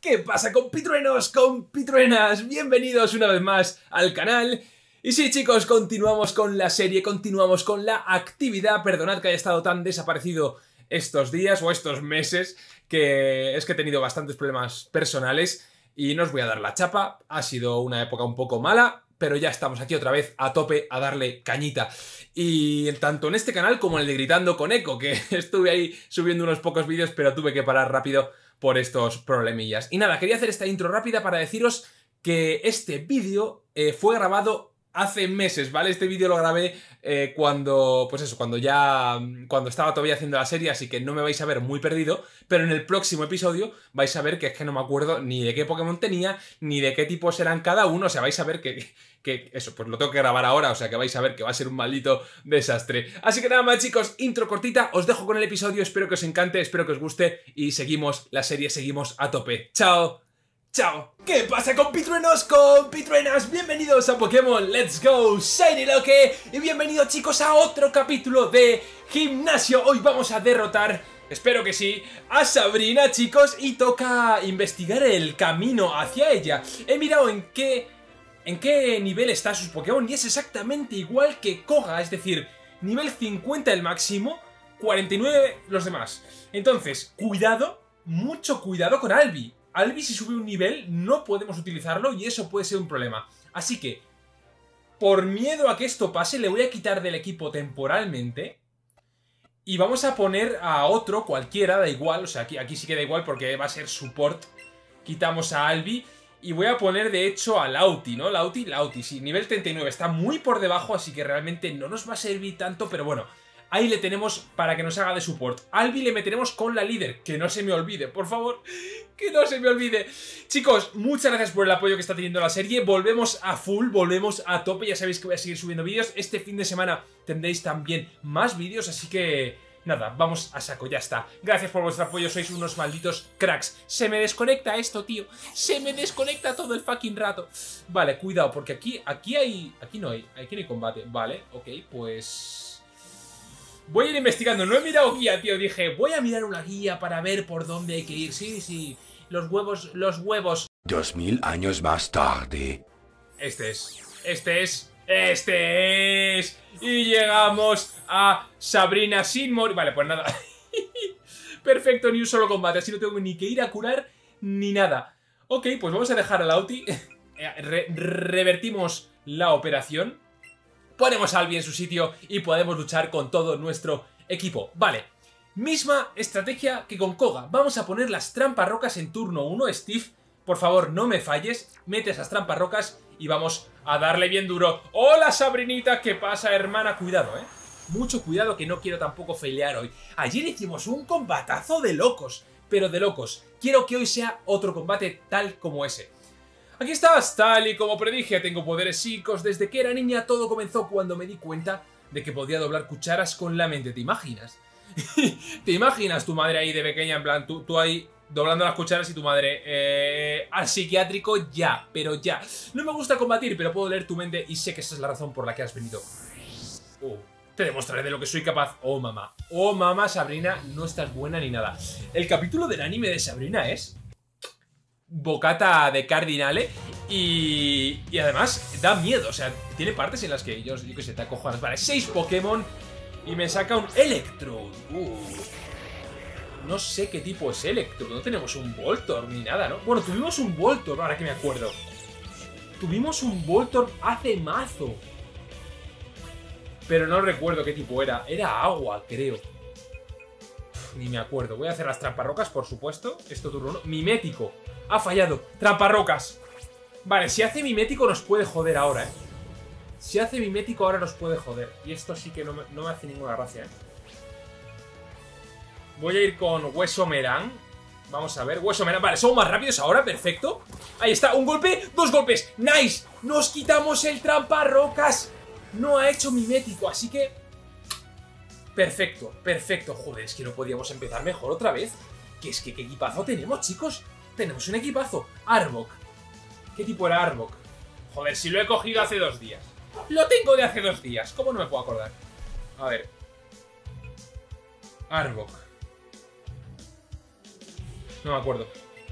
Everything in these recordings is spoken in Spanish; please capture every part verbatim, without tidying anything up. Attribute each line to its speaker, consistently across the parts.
Speaker 1: ¿Qué pasa, compitruenos, compitruenas? Bienvenidos una vez más al canal. Y sí, chicos, continuamos con la serie, continuamos con la actividad. Perdonad que haya estado tan desaparecido estos días o estos meses, que es que he tenido bastantes problemas personales y no os voy a dar la chapa. Ha sido una época un poco mala, pero ya estamos aquí otra vez a tope a darle cañita. Y tanto en este canal como en el de Gritando con Eco, que estuve ahí subiendo unos pocos vídeos, pero tuve que parar rápido por estos problemillas. Y nada, quería hacer esta intro rápida para deciros que este vídeo eh, fue grabado hace meses, ¿vale? Este vídeo lo grabé eh, cuando, pues eso, cuando ya, cuando estaba todavía haciendo la serie, así que no me vais a ver muy perdido, pero en el próximo episodio vais a ver que es que no me acuerdo ni de qué Pokémon tenía, ni de qué tipos eran cada uno, o sea, vais a ver que, que eso, pues lo tengo que grabar ahora, o sea, que vais a ver que va a ser un maldito desastre. Así que nada más, chicos, intro cortita, os dejo con el episodio, espero que os encante, espero que os guste, y seguimos la serie, seguimos a tope. ¡Chao! ¡Chao! ¿Qué pasa, compitruenos, compitruenas? Bienvenidos a Pokémon Let's Go Shiny Loque y bienvenidos, chicos, a otro capítulo de Gimnasio. Hoy vamos a derrotar, espero que sí, a Sabrina, chicos, y toca investigar el camino hacia ella. He mirado en qué, en qué nivel está sus Pokémon y es exactamente igual que Koga, es decir, nivel cincuenta el máximo, cuarenta y nueve los demás. Entonces, cuidado, mucho cuidado con Albi. Albi, si sube un nivel, no podemos utilizarlo y eso puede ser un problema. Así que, por miedo a que esto pase, le voy a quitar del equipo temporalmente y vamos a poner a otro, cualquiera, da igual. O sea, aquí, aquí sí que da igual porque va a ser support. Quitamos a Albi y voy a poner, de hecho, a Lauti, ¿no? Lauti, Lauti, sí, nivel treinta y nueve. Está muy por debajo, así que realmente no nos va a servir tanto, pero bueno. Ahí le tenemos para que nos haga de support. Albi le meteremos con la líder. Que no se me olvide, por favor. Que no se me olvide. Chicos, muchas gracias por el apoyo que está teniendo la serie. Volvemos a full, volvemos a tope. Ya sabéis que voy a seguir subiendo vídeos. Este fin de semana tendréis también más vídeos. Así que, nada, vamos a saco, ya está. Gracias por vuestro apoyo, sois unos malditos cracks. Se me desconecta esto, tío. Se me desconecta todo el fucking rato. Vale, cuidado, porque aquí, aquí hay... Aquí no hay, aquí no hay combate. Vale, ok, pues... voy a ir investigando, no he mirado guía, tío. Dije, voy a mirar una guía para ver por dónde hay que ir. Sí, sí, los huevos, los huevos.
Speaker 2: Dos mil años más tarde.
Speaker 1: Este es, este es, este es. Y llegamos a Sabrina sin morir. Vale, pues nada. Perfecto, ni un solo combate, así no tengo ni que ir a curar ni nada. Ok, pues vamos a dejar a Lauti. Re revertimos la operación. Ponemos a Albi en su sitio y podemos luchar con todo nuestro equipo. Vale, misma estrategia que con Koga. Vamos a poner las trampas rocas en turno uno. Steve, por favor, no me falles. Mete esas trampas rocas y vamos a darle bien duro. ¡Hola, Sabrinita! ¿Qué pasa, hermana? Cuidado, ¿eh? Mucho cuidado, que no quiero tampoco failear hoy. Ayer hicimos un combatazo de locos, pero de locos. Quiero que hoy sea otro combate tal como ese. Aquí estás, tal y como predije, tengo poderes psíquicos. Desde que era niña todo comenzó cuando me di cuenta de que podía doblar cucharas con la mente. ¿Te imaginas? ¿Te imaginas tu madre ahí de pequeña, en plan, tú, tú ahí doblando las cucharas y tu madre eh, al psiquiátrico? Ya, pero ya. No me gusta combatir, pero puedo leer tu mente y sé que esa es la razón por la que has venido. Oh, te demostraré de lo que soy capaz. Oh, mamá. Oh, mamá, Sabrina, no estás buena ni nada. El capítulo del anime de Sabrina es... bocata de cardinale y, y además da miedo, o sea, tiene partes en las que yo, yo que sé, te acojonas. Vale, seis Pokémon y me saca un Electrode. Uh, no sé qué tipo es Electrode, no tenemos un Voltorb ni nada, ¿no? Bueno, tuvimos un Voltorb, ahora que me acuerdo. Tuvimos un Voltorb hace mazo, pero no recuerdo qué tipo era. Era agua, creo. Uf, ni me acuerdo. Voy a hacer las tramparrocas, por supuesto. Esto turno uno. Mimético. Ha fallado. Tramparrocas. Vale, si hace mimético nos puede joder ahora, ¿eh? Si hace mimético ahora nos puede joder. Y esto sí que no me, no me hace ninguna gracia, ¿eh? Voy a ir con Hueso Merán. Vamos a ver, Hueso Merán. Vale, somos más rápidos ahora, perfecto. Ahí está, un golpe, dos golpes. ¡Nice! Nos quitamos el tramparrocas. No ha hecho mimético, así que... perfecto, perfecto. Joder, es que no podíamos empezar mejor otra vez. Que es que qué equipazo tenemos, chicos. Tenemos un equipazo. Arbok. ¿Qué tipo era Arbok? Joder, si lo he cogido hace dos días. Lo tengo de hace dos días. ¿Cómo no me puedo acordar? A ver. Arbok. No me acuerdo.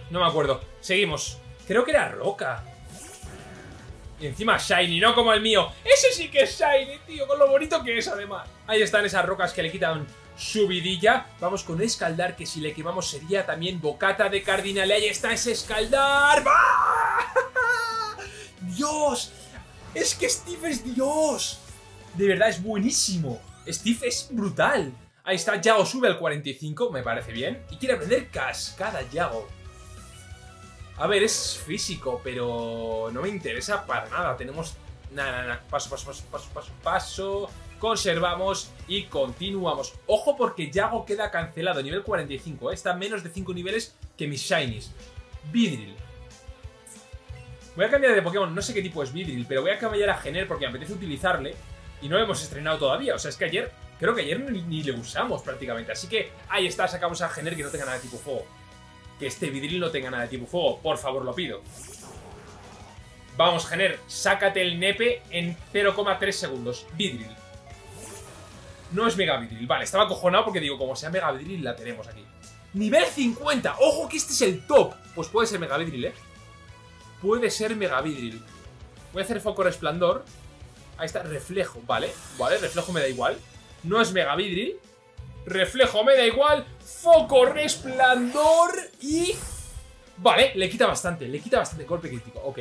Speaker 1: No me acuerdo. Seguimos. Creo que era roca. Y encima shiny, no como el mío. Ese sí que es shiny, tío, con lo bonito que es además. Ahí están esas rocas que le quitan su vidilla. Vamos con escaldar, que si le quemamos sería también bocata de cardinal. Ahí está ese escaldar. ¡Bah! ¡Dios! Es que Steve es Dios. De verdad, es buenísimo. Steve es brutal. Ahí está, Yago sube al cuarenta y cinco, me parece bien. Y quiere aprender cascada, Yago. A ver, es físico, pero no me interesa para nada. Tenemos... Nada, nada, nada. Paso, paso, paso, paso, paso, paso. Conservamos y continuamos. Ojo porque Yago queda cancelado, nivel cuarenta y cinco. ¿eh? Está a menos de cinco niveles que mis shinies. Vidril. Voy a cambiar de Pokémon, no sé qué tipo es Vidril, pero voy a cambiar a Gener porque me apetece utilizarle. Y no lo hemos estrenado todavía. O sea, es que ayer... Creo que ayer ni, ni le usamos prácticamente. Así que ahí está, sacamos a Gener que no tenga nada de tipo fuego. Que este Vidril no tenga nada de tipo fuego, por favor, lo pido. Vamos, Gener, sácate el nepe en cero coma tres segundos. Vidril. No es Mega Vidril. Vale, estaba acojonado porque digo, como sea Mega Vidril, la tenemos aquí. Nivel cincuenta. Ojo que este es el top. Pues puede ser Mega Vidril, ¿eh? Puede ser Mega Vidril. Voy a hacer foco resplandor. Ahí está, reflejo. Vale, vale, reflejo me da igual. No es Mega Vidril. Reflejo me da igual. Foco resplandor. Y... Vale, le quita bastante. Le quita bastante golpe crítico. Ok.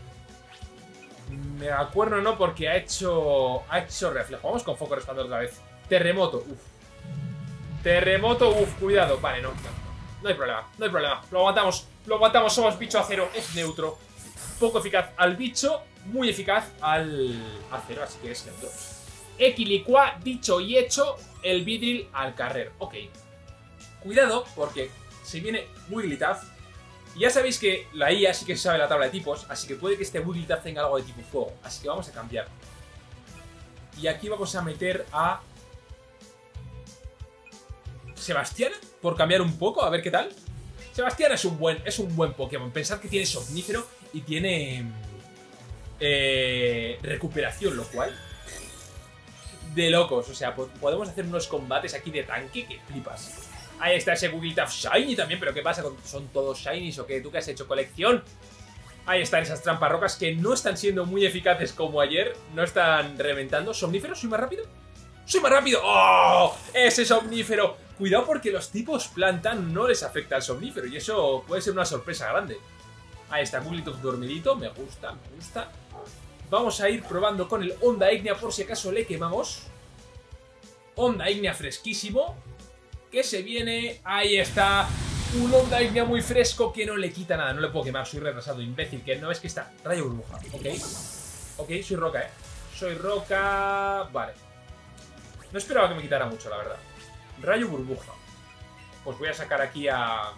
Speaker 1: Megacuerno no, porque ha hecho... Ha hecho reflejo. Vamos con foco resplandor otra vez. Terremoto. Uf. Terremoto. Uf, cuidado. Vale, no. No, no hay problema. No hay problema. Lo aguantamos. Lo aguantamos. Somos bicho acero. Es neutro. Poco eficaz al bicho. Muy eficaz al acero. Así que es neutro. Equilicua, dicho y hecho, el Vidril al carrer. Ok. Cuidado, porque se viene Wigglytuff. Y ya sabéis que la I A sí que sabe la tabla de tipos, así que puede que este Wigglytuff tenga algo de tipo fuego. Así que vamos a cambiar. Y aquí vamos a meter a... Sebastián, por cambiar un poco, a ver qué tal. Sebastián es un buen, es un buen Pokémon. Pensad que tiene Somnífero y tiene... Eh, recuperación, lo cual... De locos, o sea, podemos hacer unos combates aquí de tanque que flipas. Ahí está ese Wigglytuff Shiny también, pero ¿qué pasa? ¿Son todos Shinies o qué? ¿Tú qué has hecho? ¿Colección? Ahí están esas trampas rocas que no están siendo muy eficaces como ayer. No están reventando. ¿Somnífero? ¿Soy más rápido? ¡Soy más rápido! ¡Oh! ¡Ese Somnífero! Cuidado porque los tipos planta no les afecta al Somnífero y eso puede ser una sorpresa grande. Ahí está, Wigglytuff dormidito. Me gusta, me gusta. Vamos a ir probando con el Onda Ígnea por si acaso le quemamos. Onda Ígnea fresquísimo. Que se viene... Ahí está. Un Onda Ígnea muy fresco que no le quita nada. No le puedo quemar, soy retrasado, imbécil. Que no ves que está... Rayo burbuja, ok. Ok, soy roca, eh. Soy roca... Vale. No esperaba que me quitara mucho, la verdad. Rayo burbuja. Pues voy a sacar aquí a...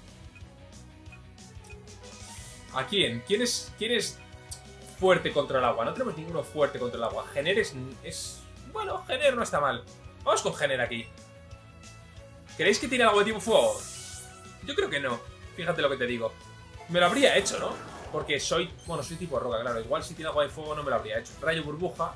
Speaker 1: ¿A quién? ¿Quién es... ¿Quién es... fuerte contra el agua? No tenemos ninguno fuerte contra el agua. Gener es... es... Bueno, Gener no está mal. Vamos con Gener aquí. ¿Creéis que tiene algo de tipo fuego? Yo creo que no. Fíjate lo que te digo. Me lo habría hecho, ¿no? Porque soy... Bueno, soy tipo roca, claro. Igual si tiene algo de fuego no me lo habría hecho. Rayo burbuja.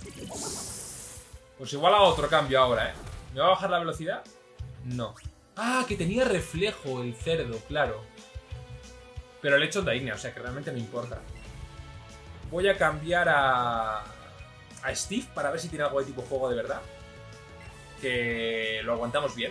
Speaker 1: Pues igual hago otro cambio ahora, ¿eh? ¿Me va a bajar la velocidad? No. Ah, que tenía reflejo el cerdo, claro. Pero le he hecho onda ígnea, o sea que realmente no importa. Voy a cambiar a... a Steve para ver si tiene algo de tipo fuego de verdad. Que lo aguantamos bien.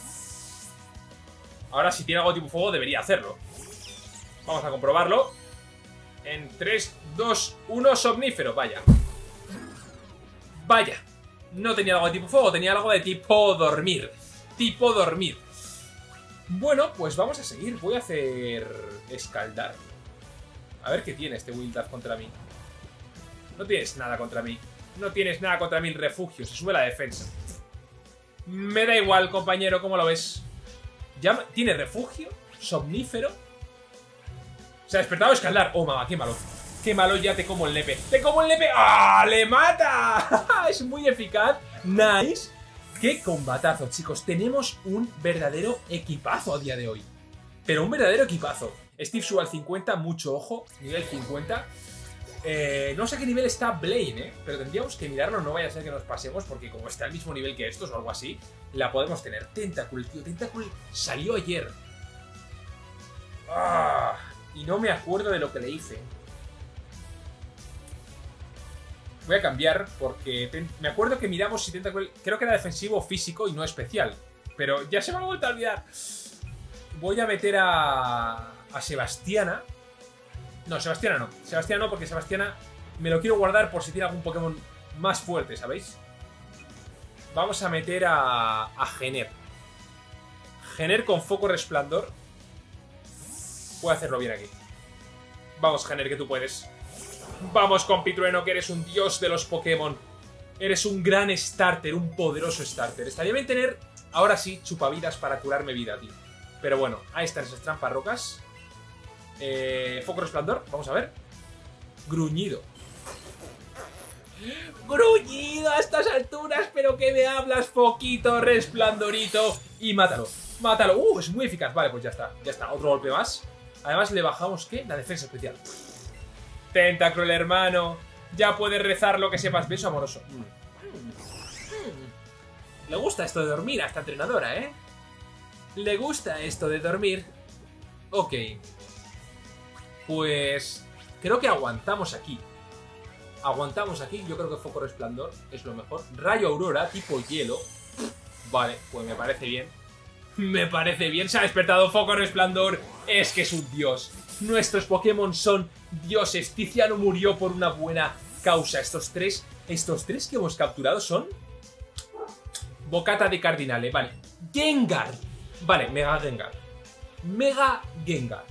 Speaker 1: Ahora si tiene algo de tipo fuego debería hacerlo. Vamos a comprobarlo. En tres, dos, uno, Somnífero, vaya. Vaya. No tenía algo de tipo fuego, tenía algo de tipo dormir. Tipo dormir. Bueno, pues vamos a seguir. Voy a hacer escaldar. A ver qué tiene este Wigglytuff contra mí. No tienes nada contra mí. No tienes nada contra mí, el refugio. Se sube la defensa. Me da igual, compañero, ¿cómo lo ves? ¿Ya tiene refugio? ¿Somnífero? Se ha despertado a escaldar. Oh, mamá, qué malo. Qué malo, ya te como el nepe. ¡Te como el nepe! ¡Ah! ¡Le mata! Es muy eficaz. Nice. ¡Qué combatazo, chicos! Tenemos un verdadero equipazo a día de hoy. Pero un verdadero equipazo. Steve sube al cincuenta, mucho ojo. Nivel cincuenta. Eh, no sé a qué nivel está Blaine, ¿eh? Pero tendríamos que mirarlo, no vaya a ser que nos pasemos, porque como está al mismo nivel que estos o algo así, la podemos tener. Tentacool, tío, Tentacool salió ayer. Ah, y no me acuerdo de lo que le hice. Voy a cambiar porque ten... me acuerdo que miramos si Tentacruel... Creo que era defensivo o físico y no especial. Pero ya se me ha vuelto a olvidar. Voy a meter a... a Sebastiana. No, Sebastiana no. Sebastiana no, porque Sebastiana me lo quiero guardar por si tiene algún Pokémon más fuerte, ¿sabéis? Vamos a meter a... a Gener. Gener con foco resplandor. Puedo hacerlo bien aquí. Vamos, Gener, que tú puedes. Vamos, Compitrueno, que eres un dios de los Pokémon. Eres un gran starter, un poderoso starter. Estaría bien tener, ahora sí, chupavidas para curarme vida, tío. Pero bueno, ahí están esas trampas rocas. Eh, foco resplandor, vamos a ver. Gruñido. Gruñido a estas alturas, pero que me hablas, foquito resplandorito. Y mátalo, mátalo. Uh, es muy eficaz. Vale, pues ya está, ya está, otro golpe más. Además le bajamos, ¿qué? La defensa especial. Tentacruel, hermano. Ya puedes rezar lo que sepas. Beso amoroso. Mm. Mm. Le gusta esto de dormir a esta entrenadora, ¿eh? Le gusta esto de dormir. Ok. Pues... creo que aguantamos aquí. Aguantamos aquí. Yo creo que foco resplandor es lo mejor. Rayo aurora, tipo hielo. Vale, pues me parece bien. Me parece bien. Se ha despertado foco resplandor. Es que es un dios. Nuestros Pokémon son dioses. Tiziano murió por una buena causa. Estos tres, estos tres que hemos capturado son... Bocata de Cardinale, vale. Gengar. Vale, Mega Gengar. Mega Gengar.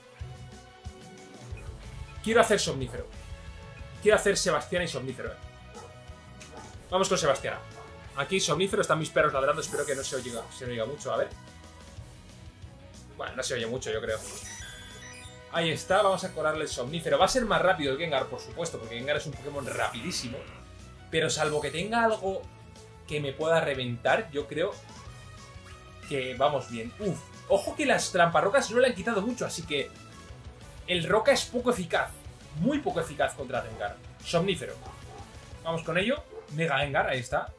Speaker 1: Quiero hacer Somnífero. Quiero hacer Sebastiana y Somnífero. Vamos con Sebastiana. Aquí Somnífero, están mis perros ladrando. Espero que no se oiga, se oiga mucho, a ver. Bueno, no se oye mucho, yo creo. Ahí está, vamos a colarle el Somnífero. Va a ser más rápido el Gengar, por supuesto, porque Gengar es un Pokémon rapidísimo. Pero salvo que tenga algo que me pueda reventar, yo creo que vamos bien. Uf, ojo que las tramparrocas no le han quitado mucho, así que el Roca es poco eficaz. Muy poco eficaz contra Gengar. Somnífero. Vamos con ello. Mega Gengar, ahí está.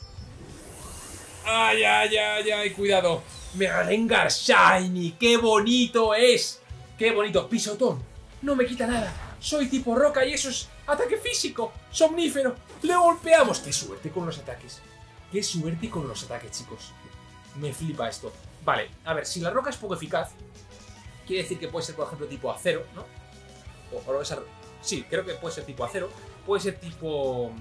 Speaker 1: Ay, ay, ay, ay, cuidado. Mega Gengar Shiny, qué bonito es. ¡Qué bonito! Pisotón. No me quita nada. Soy tipo roca y eso es ataque físico. Somnífero. Le golpeamos. ¡Qué suerte con los ataques! ¡Qué suerte con los ataques, chicos! Me flipa esto. Vale, a ver, si la roca es poco eficaz, quiere decir que puede ser, por ejemplo, tipo acero, ¿no? O, o esa... Sí, creo que puede ser tipo acero. Puede ser tipo...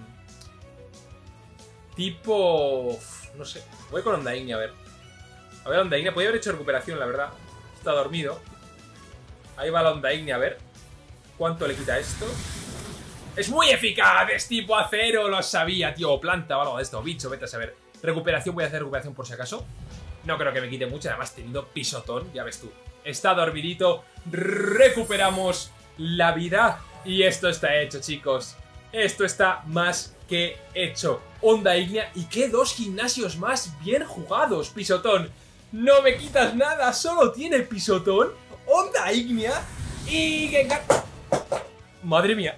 Speaker 1: Tipo... No sé. Voy con Onda Ignea, a ver. A ver, Onda Ignea. Podría haber hecho recuperación, la verdad. Está dormido. Ahí va la Onda Ignea, a ver. ¿Cuánto le quita esto? ¡Es muy eficaz! ¡Es tipo acero! Lo sabía, tío. Planta o algo de esto. Bicho, vete a saber. Recuperación, voy a hacer recuperación por si acaso. No creo que me quite mucho. Además, teniendo pisotón, ya ves tú. Está dormidito. Recuperamos la vida. Y esto está hecho, chicos. Esto está más que hecho. Onda Ignea. ¿Y qué dos gimnasios más bien jugados? Pisotón. No me quitas nada. Solo tiene pisotón. Onda Ignea. Y Gengar. Madre mía.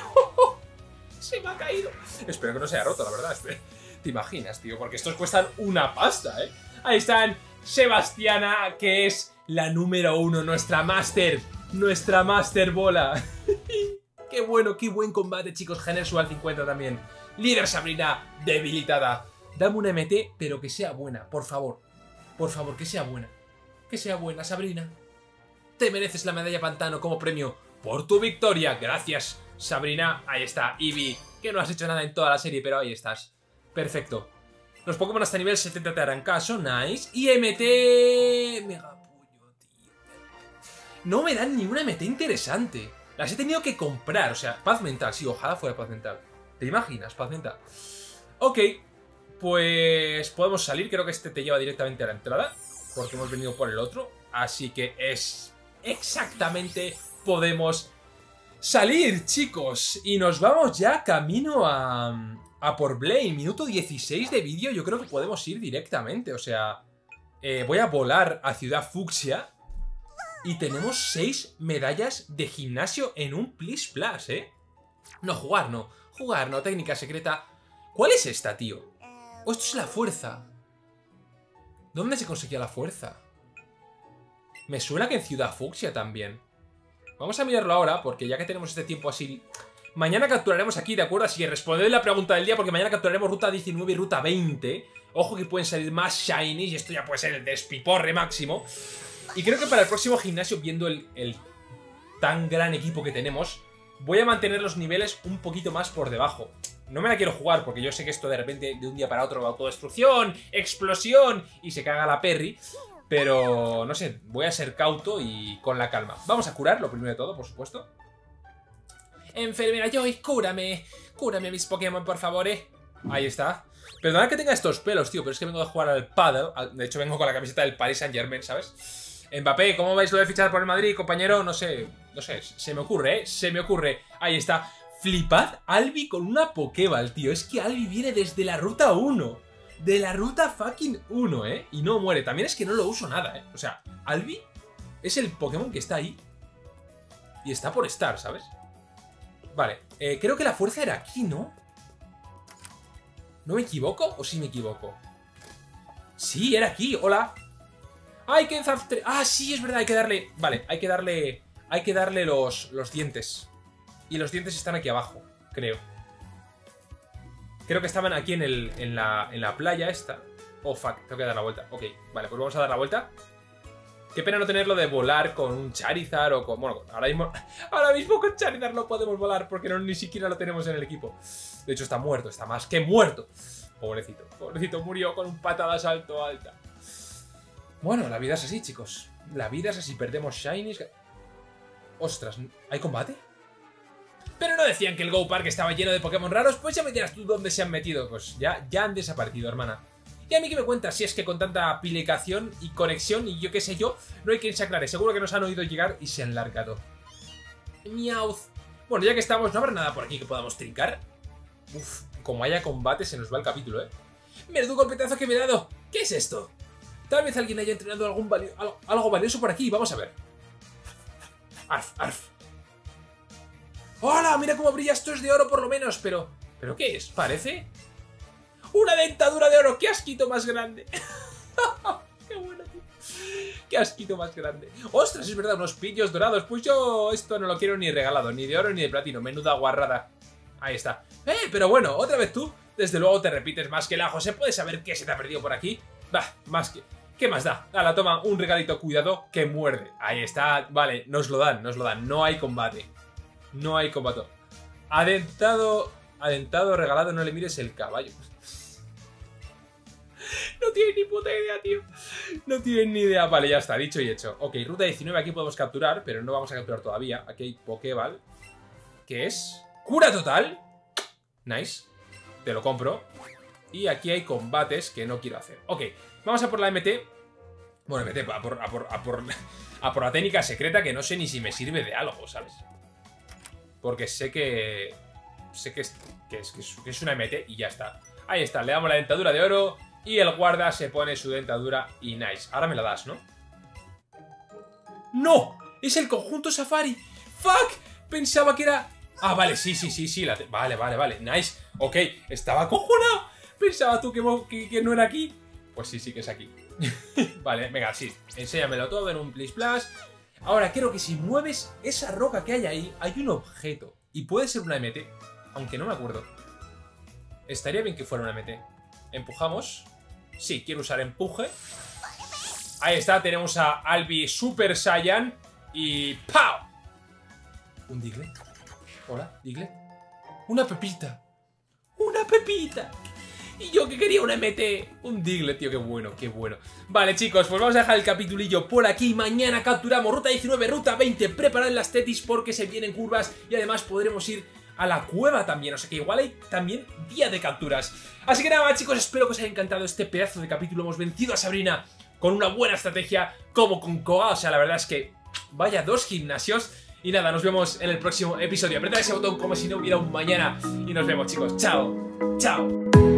Speaker 1: Se me ha caído. Espero que no se haya roto, la verdad. Te imaginas, tío. Porque estos cuestan una pasta, ¿eh? Ahí están. Sebastiana, que es la número uno. Nuestra Master. Nuestra Master Bola. Qué bueno, qué buen combate, chicos. Genesu al cincuenta también. Líder Sabrina, debilitada. Dame una M T, pero que sea buena, por favor. Por favor, que sea buena. Que sea buena, Sabrina. Te mereces la medalla Pantano como premio por tu victoria. Gracias, Sabrina. Ahí está, Eevee, que no has hecho nada en toda la serie, pero ahí estás. Perfecto. Los Pokémon hasta nivel setenta te harán caso, nice. Y M T... Mega puño, tío. No me dan ni una M T interesante. Las he tenido que comprar, o sea, paz mental. Sí, ojalá fuera paz mental. ¿Te imaginas? Paz mental. Ok, pues podemos salir. Creo que este te lleva directamente a la entrada, porque hemos venido por el otro. Así que es exactamente... Podemos salir, chicos. Y nos vamos ya camino a... A por Blaine. Minuto dieciséis de vídeo. Yo creo que podemos ir directamente. O sea, eh, voy a volar a Ciudad Fucsia. Y tenemos seis medallas de gimnasio en un Plis Plus, ¿eh? No, jugar no. Jugar no. Técnica secreta. ¿Cuál es esta, tío? Oh, esto es la fuerza. ¿Dónde se conseguía la fuerza? Me suena que en Ciudad Fucsia también. Vamos a mirarlo ahora, porque ya que tenemos este tiempo así... Mañana capturaremos aquí, ¿de acuerdo? Así que responded la pregunta del día, porque mañana capturaremos ruta diecinueve y ruta veinte. Ojo que pueden salir más shinies, y esto ya puede ser el despiporre máximo. Y creo que para el próximo gimnasio, viendo el, el tan gran equipo que tenemos, voy a mantener los niveles un poquito más por debajo. No me la quiero jugar, porque yo sé que esto de repente, de un día para otro, autodestrucción, explosión, y se caga la Perry. Pero, no sé, voy a ser cauto y con la calma. Vamos a curar, lo primero de todo, por supuesto. Enfermera Joy, cúrame. Cúrame mis Pokémon, por favor, eh. Ahí está. Perdona que tenga estos pelos, tío, pero es que vengo de jugar al pádel. De hecho, vengo con la camiseta del Paris Saint-Germain, ¿sabes? Mbappé, ¿cómo vais lo de fichar por el Madrid, compañero? No sé, no sé, se me ocurre, ¿eh? Se me ocurre. Ahí está. Flipad, Albi con una Pokéball, tío. Es que Albi viene desde la ruta uno. De la ruta fucking uno, ¿eh? Y no muere. También es que no lo uso nada, ¿eh? O sea, Albi es el Pokémon que está ahí. Y está por estar, ¿sabes? Vale, eh, creo que la fuerza era aquí, ¿no? ¿No me equivoco? ¿O sí me equivoco? Sí, era aquí, hola. ¡Ay, qué desastre! Ah, sí, es verdad, hay que darle... Vale, hay que darle... Hay que darle los, los dientes. Y los dientes están aquí abajo, creo. Creo que estaban aquí en, el, en, la, en la playa esta. Oh, fuck, tengo que dar la vuelta. Ok, vale, pues vamos a dar la vuelta. Qué pena no tenerlo de volar con un Charizard o con... Bueno, ahora mismo... Ahora mismo con Charizard no podemos volar porque no, ni siquiera lo tenemos en el equipo. De hecho, está muerto, está más que muerto. Pobrecito, pobrecito, murió con un patada salto alta. Bueno, la vida es así, chicos. La vida es así, perdemos shinies... Ostras, ¿hay combate? Pero no decían que el Go Park estaba lleno de Pokémon raros, pues ya me dirás tú dónde se han metido. Pues ya, ya han desaparecido, hermana. Y a mí que me cuentas si es que con tanta aplicación y conexión y yo qué sé yo, no hay quien se aclare. Seguro que nos han oído llegar y se han largado. Miauz. Bueno, ya que estamos, ¿no habrá nada por aquí que podamos trincar? Uf, como haya combate se nos va el capítulo, ¿eh? ¡Menudo golpetazo que me he dado! ¿Qué es esto? Tal vez alguien haya entrenado algún vali algo, algo valioso por aquí. Vamos a ver. Arf, arf. ¡Hola! Mira cómo brilla, esto es de oro por lo menos, pero... ¿Pero qué es? ¿Parece? ¡Una dentadura de oro! ¡Qué asquito más grande! ¡Qué bueno, tío! ¡Qué asquito más grande! ¡Ostras! Es verdad, unos pillos dorados. Pues yo esto no lo quiero ni regalado, ni de oro ni de platino. Menuda guarrada. Ahí está. ¡Eh! Pero bueno, otra vez tú. Desde luego te repites más que el ajo. ¿Se puede saber qué se te ha perdido por aquí? Bah, más que... ¿Qué más da? Ala, toma un regalito, cuidado, que muerde. Ahí está. Vale, nos lo dan, nos lo dan. No hay combate. No hay combate. Adentado... Adentado, regalado, no le mires el caballo. No tienen ni puta idea, tío. No tienen ni idea. Vale, ya está, dicho y hecho. Ok, ruta diecinueve aquí podemos capturar, pero no vamos a capturar todavía. Aquí hay Pokéball, que es... ¡Cura total! Nice. Te lo compro. Y aquí hay combates que no quiero hacer. Ok, vamos a por la M T. Bueno, M T, a por, a por, a por, a por la técnica secreta que no sé ni si me sirve de algo, ¿sabes? Porque sé que... Sé que es, que es, que es, que es una M T y ya está. Ahí está, le damos la dentadura de oro y el guarda se pone su dentadura y nice. Ahora me la das, ¿no? ¡No! ¡Es el conjunto Safari! ¡Fuck! Pensaba que era... Ah, vale, sí, sí, sí, sí. La te... Vale, vale, vale. Nice. Ok, estaba acojonado. Pensaba tú que, que, que no era aquí. Pues sí, sí que es aquí. Vale, venga, sí. Enséñamelo todo en un Please Plus. Ahora, creo que si mueves esa roca que hay ahí, hay un objeto. Y puede ser una M T. Aunque no me acuerdo. Estaría bien que fuera una M T. Empujamos. Sí, quiero usar empuje. Ahí está, tenemos a Albi Super Saiyan. Y ¡pau! Un Diglett. Hola, Diglett. Una pepita. Una pepita. Y yo que quería una M T. Un Diglett, tío, qué bueno, qué bueno. Vale, chicos, pues vamos a dejar el capitulillo por aquí. Mañana capturamos ruta diecinueve, ruta veinte. Preparad las tetis porque se vienen curvas. Y además podremos ir a la cueva también. O sea que igual hay también día de capturas. Así que nada más, chicos, espero que os haya encantado este pedazo de capítulo. Hemos vencido a Sabrina con una buena estrategia como con Koga. O sea, la verdad es que vaya dos gimnasios. Y nada, nos vemos en el próximo episodio. Apretad ese botón como si no hubiera un mañana. Y nos vemos, chicos. Chao. Chao.